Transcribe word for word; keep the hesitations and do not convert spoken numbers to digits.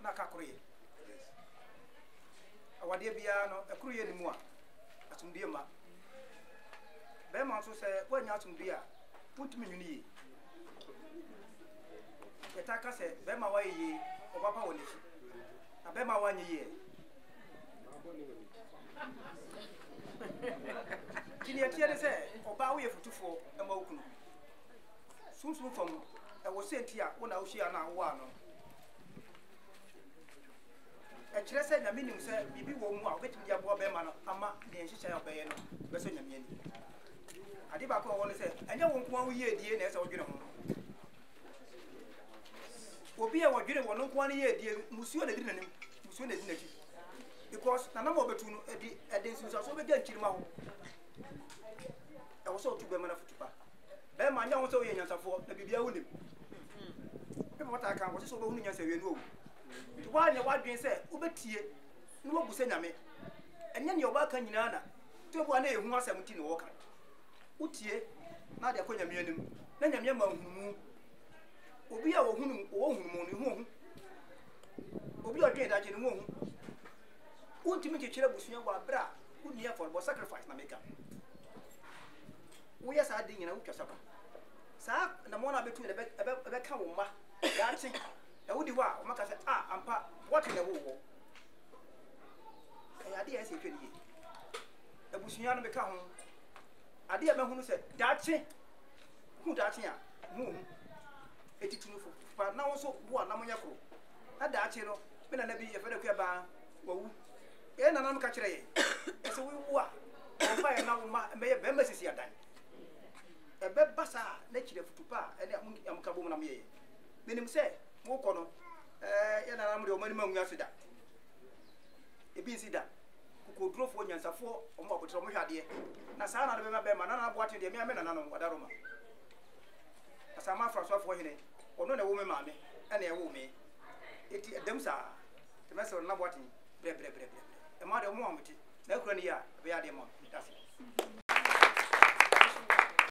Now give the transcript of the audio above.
na ka koro ye awade bia no ekuru ye ni mu a asumdie ma be ma so se wanya asumdie a putumi nwuni ye yetaka se be ma wa ye obapa woni fi na be ma wanye ye kini etie de se oba wo ye futufo e ma okunu sunsun fam e wo senti a wo na wo hia na wo ano e kire se na minim se bibi wo mu a obetimi dia bo be ma no ama de nhihya ya be ye no be so nyame ani ade ba ko wo ne se anya wo nko wo ye die na se wo dwene ho obi e wo dwene wo no nko an ye die musuo na di nanim musuo na di nachi because na na mo betu no edi eden sinso so be ga nkirima ho e wo so tu be ma na futupa be ma nya wo so ye nyansafo na bibia wonim e mo ta kan wo so be hunu nyansa we no owu to wa nya wa dwen se wo betie no wo buse nyame enye ne oba kan nyina na to bo na ehu asem ti ne wo kan utie na de akonya mianim na nyame ma hunu obi a wo hunu wo hunu mo ne hu hu obi a dwen da je ne hu hu untimi ke kire busua wa bra unia for bo sacrifice na meka wo yesa ade nyina utwa saba sa na mo na betu ne be be ka wo ma ya chi e wudi wa o maka se ah ampa what na wo wo e ade ya se twedi ye e busua no meka ho ade ya mahunu se da chi hu da chi a hu hu etitunu fo pa na wo so bo na mo nyakro na da chi no me na na bi ye fe da kwa ba wawu e na nam ka kire ye e se wi wo a o fa ye na wo ma me ye be masisi adan e be basa na kire futupa e na am ka bo mu na me ye menim se wo ko no eh ye na nam de o mani ma nwa sida e bi sida ko drofo nyansafo o ma botro mo hwade na sa na be ma be ma na na boate de me me na na no wadaro ma asama frasofo hene ono na wo me ma me e na e wo me eti edem sa te me se na boate bre bre bre bre e ma de mo amti na kura ni ya be ya de mo that's it